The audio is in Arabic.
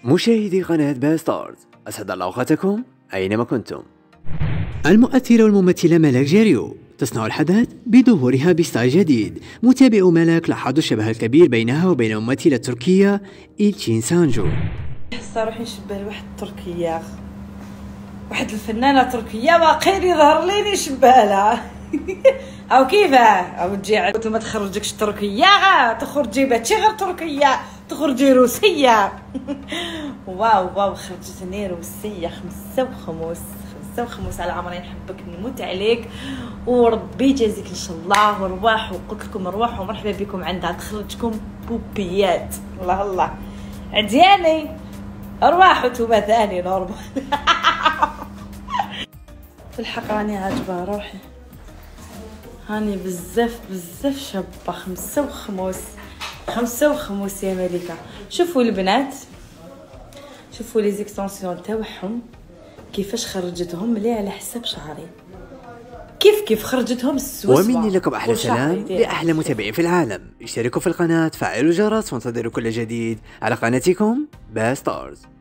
مشاهدي قناة باستارز، أسعد الله أوقاتكم أينما كنتم. المؤثرة والممثلة ملاك جيريو تصنع الحدث بظهورها بستايل جديد. متابعو ملاك لاحظوا الشبه الكبير بينها وبين الممثلة التركية إلتشين سانجو. الصراحة نشبه لواحد التركية، واحد الفنانة تركية واقيل يظهر لي نشبه لها. او كيفاه او تجي عاد ما تخرجكش تركية، تخرجي باتشي غير تركية، تخرجي روسية. واو خرجتني روسية خمسة وخموس على عمري، نحبك نموت عليك وربي يجازيك ان شاء الله. وارواح وقلت لكم ارواح ومرحبا بكم عندها تخرجكم بوبيات. الله عدياني ارواح وتوبه ثاني نورمال. في الحق راني عاجبه روحي، هاني بزاف شابه. خمسة وخموس يا ملكه. شوفوا البنات، شوفوا لي زيكستونسيون تاعهم كيفاش خرجتهم لي على حساب شعري، كيف خرجتهم السوسوه. ومني لكم احلى سلام لاحلى متابعين في العالم. اشتركوا في القناه، فعلوا الجرس، وانتظروا كل جديد على قناتكم باستارز.